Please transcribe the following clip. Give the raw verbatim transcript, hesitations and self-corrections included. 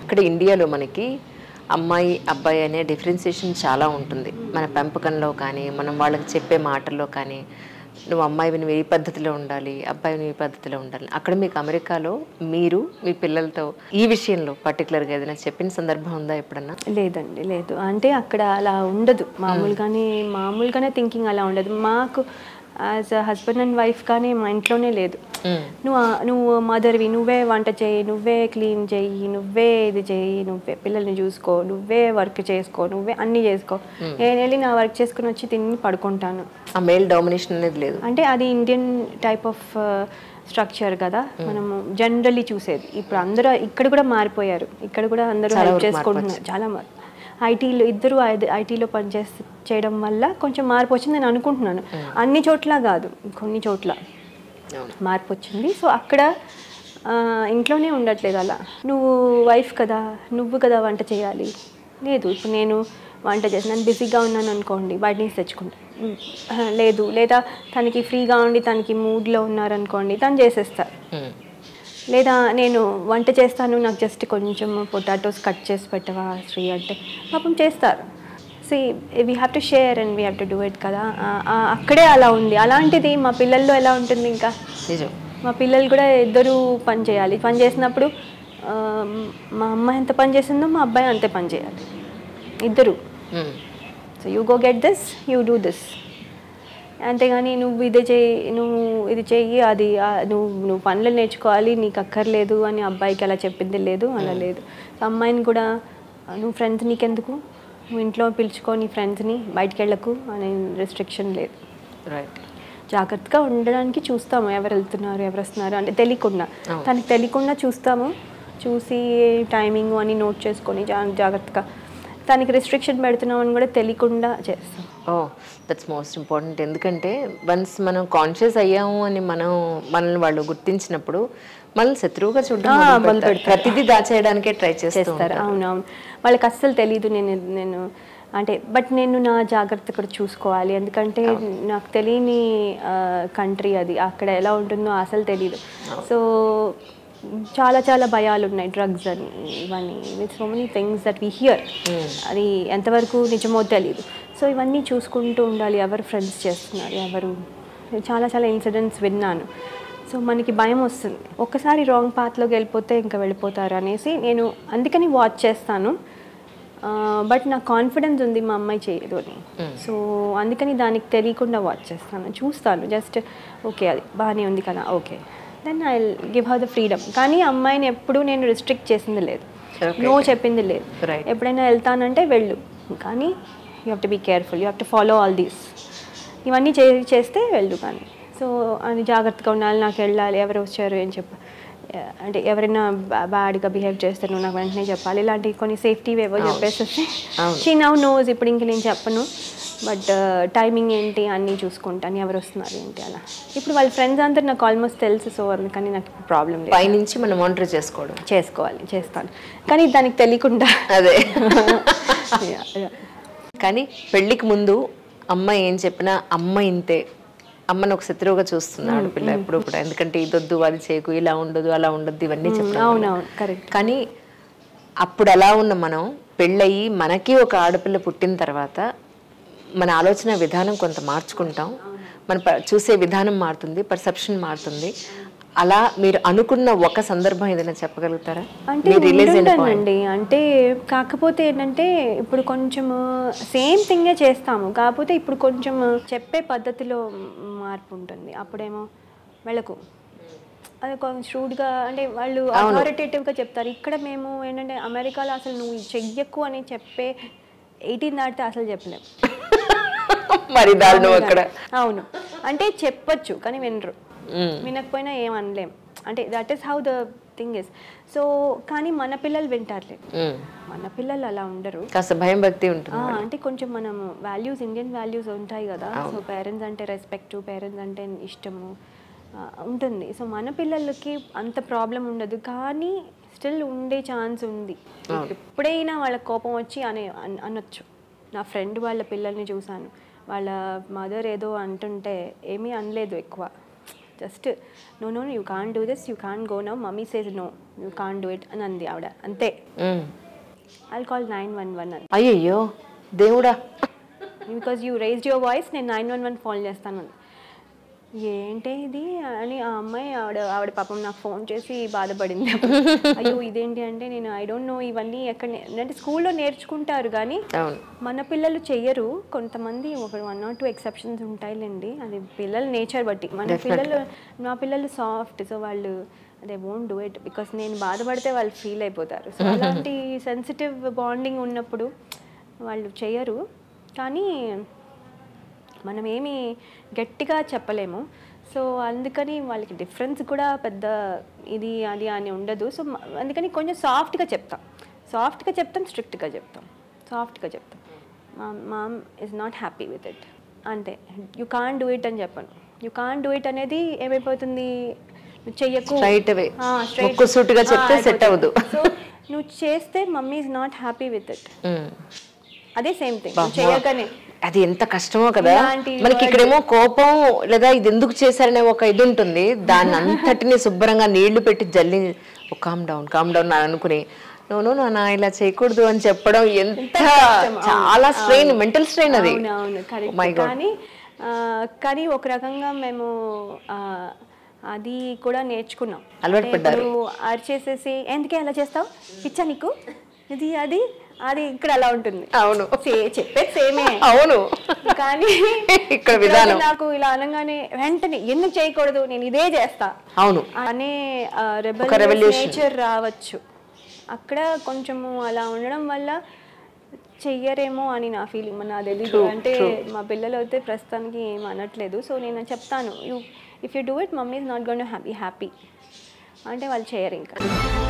ఇక్కడ ఇండియాలో మనకి అమ్మాయి అబ్బాయి అనే డిఫరెన్సియేషన్ చాలా ఉంటుంది మన పెంపకంలో కానీ మనం వాళ్ళకి చెప్పే మాటల్లో కానీ నువ్వు అమ్మాయివి నువ్వు ఈ పద్ధతిలో ఉండాలి అబ్బాయి నువ్వు ఈ పద్ధతిలో ఉండాలి అక్కడ మీకు అమెరికాలో మీరు మీ పిల్లలతో ఈ విషయంలో పర్టికులర్గా ఏదైనా చెప్పిన సందర్భం ఉందా ఎప్పుడన్నా? లేదండి, లేదు. అంటే అక్కడ అలా ఉండదు, మామూలుగానే మామూలుగానే థింకింగ్ అలా ఉండదు. మాకు as a husband and wife కానీ మా ఇంట్లోనే లేదు. నువ్వు నువ్వు మదర్వి, నువ్వే వంట చేయి, నువ్వే క్లీన్ చేయి, నువ్వే ఇది చేయి, నువ్వే పిల్లల్ని చూసుకో, నువ్వే వర్క్ చేసుకో, నువ్వే అన్నీ చేసుకో. నేను వెళ్ళి నా వర్క్ చేసుకుని వచ్చి తిని పడుకుంటాను. ఆ మేల్ డామినేషన్ అనేది లేదు. అంటే అది ఇండియన్ టైప్ ఆఫ్ స్ట్రక్చర్ కదా మనము జనరల్లీ చూసేది. ఇప్పుడు అందరూ ఇక్కడ కూడా మారిపోయారు, ఇక్కడ కూడా అందరూ హెల్ప్ చేసుకుంటున్నారు. చాలా మార్పు ఐటీలో ఇద్దరు ఐటీలో పనిచేసి చేయడం వల్ల కొంచెం మార్పు వచ్చింది నేను అనుకుంటున్నాను. అన్ని చోట్ల కాదు, కొన్ని చోట్ల మార్పు వచ్చింది. సో అక్కడ ఇంట్లోనే ఉండట్లేదు అలా. నువ్వు వైఫ్ కదా, నువ్వు కదా వంట చేయాలి. లేదు, ఇప్పుడు నేను వంట చేసి నేను బిజీగా ఉన్నాను అనుకోండి, బయట నుంచి తెచ్చుకుంటాను. లేదు, లేదా తనకి ఫ్రీగా ఉండి తనకి మూడ్లో ఉన్నారనుకోండి, తను చేసేస్తారు. లేదా నేను వంట చేస్తాను, నాకు జస్ట్ కొంచెం పొటాటోస్ కట్ చేసి పెట్టవా శ్రీ అంటే పాపం చేస్తారు. See we have to share and we have to do it కదా. అక్కడే అలా ఉంది. అలాంటిది మా పిల్లల్లో ఎలా ఉంటుంది? ఇంకా మా పిల్లలు కూడా ఇద్దరు పని చేయాలి. పని చేసినప్పుడు మా అమ్మ ఎంత పని చేసిందో మా అబ్బాయి అంతే పని చేయాలి, ఇద్దరు. So you go get this, you do this. అంతేగాని నువ్వు ఇదే చెయ్యి, నువ్వు ఇది చెయ్యి, అది నువ్వు నువ్వు పనులు నేర్చుకోవాలి, నీకు అక్కర్లేదు అని అబ్బాయికి అలా చెప్పింది లేదు, అలా లేదు. అమ్మాయిని కూడా నువ్వు ఫ్రెండ్స్ నీకెందుకు, నువ్వు ఇంట్లో పిలుచుకో నీ ఫ్రెండ్స్ని, బయటికి వెళ్ళకు అనే రెస్ట్రిక్షన్ లేదు. రైట్. జాగ్రత్తగా ఉండడానికి చూస్తాము, ఎవరు వెళ్తున్నారు ఎవరు వస్తున్నారు అంటే తెలియకుండా, తనకి తెలియకుండా చూస్తాము. చూసి టైమింగ్ అని నోట్ చేసుకొని జాగ్రత్తగా తనకి రెస్ట్రిక్షన్ పెడుతున్నామని కూడా తెలియకుండా చేస్తాం. Oh that's most important. ఎందుకంటే వన్స్ మనం కాన్షియస్ అయ్యాము అని మనం మనల్ని వాళ్ళు గుర్తించినప్పుడు మనల్ని శత్రువుగా చూడడం, ప్రతిదీ దాచేయడానికే ట్రై చేస్తారు. అవునవును, వాళ్ళకి అస్సలు తెలీదు. నేను నేను అంటే బట్ నేను నా జాగ్రత్త కూడా చూసుకోవాలి, ఎందుకంటే నాకు తెలియని కంట్రీ అది, అక్కడ ఎలా ఉంటుందో అసలు తెలీదు. సో చాలా చాలా భయాలు ఉన్నాయి, డ్రగ్స్ అని ఇవన్నీ, with so many things that we hear. అది ఎంతవరకు నిజమో తెలీదు. సో ఇవన్నీ చూసుకుంటూ ఉండాలి, ఎవరు ఫ్రెండ్స్ చేస్తున్నారు, ఎవరు. చాలా చాలా ఇన్సిడెంట్స్ విన్నాను. సో మనకి భయం వస్తుంది, ఒక్కసారి రాంగ్ పాత్లోకి వెళ్ళిపోతే ఇంకా వెళ్ళిపోతారు అనేసి నేను అందుకని వాచ్ చేస్తాను. బట్ నాకు కాన్ఫిడెన్స్ ఉంది మా అమ్మాయి చేయదు అని. సో అందుకని దానికి తెలియకుండా వాచ్ చేస్తాను, చూస్తాను. జస్ట్ ఓకే అది బాగానే ఉంది కదా, okay then I will give her the freedom. కానీ అమ్మాయిని ఎప్పుడూ నేను రిస్ట్రిక్ట్ చేసింది లేదు, నో చెప్పింది లేదు. ఎప్పుడైనా వెళ్తానంటే వెళ్ళు, కానీ you have to be careful, you have to follow all these, ఇవన్నీ చే చేస్తే వెళ్ళు. కానీ సో అది జాగ్రత్తగా ఉండాలి, నాకు వెళ్ళాలి, ఎవరు వచ్చారు ఏం చెప్ప అంటే ఎవరైనా బ్యాడ్గా బిహేవ్ చేస్తే నువ్వు నాకు వెంటనే చెప్పాలి, ఇలాంటి కొన్ని సేఫ్టీ ఏవో చెప్పేసి షీ నౌ నోస్. ఇప్పుడు ఇంక నేను చెప్పను, బట్ టైమింగ్ ఏంటి అన్నీ చూసుకుంటాను, ఎవరు వస్తున్నారు ఏంటి అలా. ఇప్పుడు వాళ్ళ ఫ్రెండ్స్ అందరు నాకు ఆల్మోస్ట్ తెలుసు, సో అందుకని నాకు ప్రాబ్లం లేదు. పైనుంచి మనం మానిటర్ చేసుకోవడం చేసుకోవాలి చేస్తాను, కానీ దానికి తెలియకుండా. అదే కానీ పెళ్ళికి ముందు అమ్మ ఏం చెప్పినా అమ్మ ఇంతే, అమ్మను ఒక శత్రువుగా చూస్తున్నాడు పిల్ల ఎప్పుడు కూడా. ఎందుకంటే ఇదొద్దు అది చేయకు, ఇలా ఉండదు అలా ఉండద్దు ఇవన్నీ చెప్పడం. అవునవును, కరెక్ట్. కానీ అప్పుడు అలా ఉన్న మనం పెళ్ళయి మనకి ఒక ఆడపిల్ల పుట్టిన తర్వాత మన ఆలోచన విధానం కొంత మార్చుకుంటాం, మన చూసే విధానం మారుతుంది, పర్సెప్షన్ మారుతుంది. అలా మీరు అనుకున్న ఒక సందర్భం ఏదైనా చెప్పగలుగుతారా? అంటే ఉంటుందండి, అంటే కాకపోతే ఏంటంటే ఇప్పుడు కొంచెం సేమ్ థింగే చేస్తాము, కాకపోతే ఇప్పుడు కొంచెం చెప్పే పద్ధతిలో మార్పు ఉంటుంది. అప్పుడేమో వెళ్ళకు, అది కొంచెం ష్రూడ్గా, అంటే వాళ్ళు అథారిటేటివ్గా చెప్తారు. ఇక్కడ మేము ఏంటంటే అమెరికాలో అసలు నువ్వు చెయ్యకు అని చెప్పే ఎయిటీన్ దాటితే అసలు చెప్పలేము. మరి దారుణం అక్కడ. అవును, అంటే చెప్పచ్చు కానీ వినరు, వినకపోయినా ఏం అనలేం. అంటే that is how the thing is. So కానీ మన పిల్లలు వింటారులే, మన పిల్లలు అలా ఉండరు, కాస్త భయం భక్తి ఉంటుంది. అంటే కొంచెం మనము వాల్యూస్, ఇండియన్ వాల్యూస్ ఉంటాయి కదా. సో పేరెంట్స్ అంటే రెస్పెక్ట్, పేరెంట్స్ అంటే ఇష్టము ఉంటుంది. సో మన పిల్లలకి అంత ప్రాబ్లం ఉండదు, కానీ స్టిల్ ఉండే ఛాన్స్ ఉంది. ఎప్పుడైనా వాళ్ళ కోపం వచ్చి అనే అనొచ్చు. నా ఫ్రెండ్ వాళ్ళ పిల్లల్ని చూశాను, వాళ్ళ మదర్ ఏదో అంటుంటే ఏమీ అనలేదు ఎక్కువ, just no no you can't do this, you can't go now, mummy says no you can't do it అని అంది ఆవిడ, అంతే. I call nine one one అని. అయ్యయ్యో దేవుడా, because you raised your voice, నేను నైన్ వన్ వన్ ఫోన్ చేస్తాను. ఏంటి ఇది అని ఆ అమ్మాయి ఆవిడ ఆవిడ పాపం నాకు ఫోన్ చేసి బాధపడింది. అయ్యో ఇదేంటి అంటే, నేను ఐ డోంట్ నో ఇవన్నీ ఎక్కడ, అంటే స్కూల్లో నేర్చుకుంటారు కానీ మన పిల్లలు చెయ్యరు. కొంతమంది ఒక వన్ ఆర్ టూ ఎక్సెప్షన్స్ ఉంటాయిలేండి, అది పిల్లల నేచర్ బట్టి. మన పిల్లలు, నా పిల్లలు సాఫ్ట్, సో వాళ్ళు they won't do it because నేను బాధపడితే వాళ్ళు ఫీల్ అయిపోతారు. సో అలాంటి సెన్సిటివ్ బాండింగ్ ఉన్నప్పుడు వాళ్ళు చెయ్యరు. కానీ మనం ఏమి గట్టిగా చెప్పలేము. సో అందుకని వాళ్ళకి డిఫరెన్స్ కూడా పెద్ద ఇది అది అని ఉండదు. సో అందుకని కొంచెం సాఫ్ట్గా చెప్తాం, సాఫ్ట్గా చెప్తాం, స్ట్రిక్ట్గా చెప్తాం. సాఫ్ట్గా చెప్తాం, మా mom is not happy with it అంటే, యూ కాంట్ డూ ఇట్ అని చెప్పను. యూ కాంట్ డూ ఇట్ అనేది ఏమైపోతుంది, నువ్వు చెయ్యకు, సో నువ్వు చేస్తే mummy is not happy with it, అదే సేమ్ థింగ్ చేయగానే. అది ఎంత కష్టమో కదా మనకి. ఇక్కడేమో కోపం లేదా ఇది ఎందుకు చేశారనే ఒక ఇది ఉంటుంది, దాన్ని అంతటిని శుభ్రంగా నీళ్లు పెట్టి జల్లి కామ్ డౌన్ కామ్ డౌన్ అనుకుని నోను నాన్న ఇలా చేయకూడదు అని చెప్పడం ఎంత చాలా స్ట్రెయిన్, మెంటల్ స్ట్రెయిన్ అది. కానీ కానీ ఒక రకంగా మేము అది కూడా నేర్చుకున్నాం. అలవాటు అరిచేసేసి ఎందుకే అలా చేస్తావు, పిచ్చా నీకు, ఇది అది అది ఇక్కడ అలా ఉంటుంది. అవును, చెప్పేది సేమే. అవును, కానీ ఇక్కడ విధానం నాకు ఇలా అనగానే వెంటనే ఎందుకు చేయకూడదు, నేను ఇదే చేస్తా అవును అనే రెబెల్ నేచర్ రావచ్చు. అక్కడ కొంచెము అలా ఉండడం వల్ల చెయ్యరేమో అని నా ఫీలింగ్, నా తెలీదు. అంటే మా పిల్లలు అయితే ప్రస్తుతానికి ఏం అనట్లేదు. సో నేను చెప్తాను, you if you do it mummy is not going to happy happy అంటే వాళ్ళు చేయరు ఇంకా.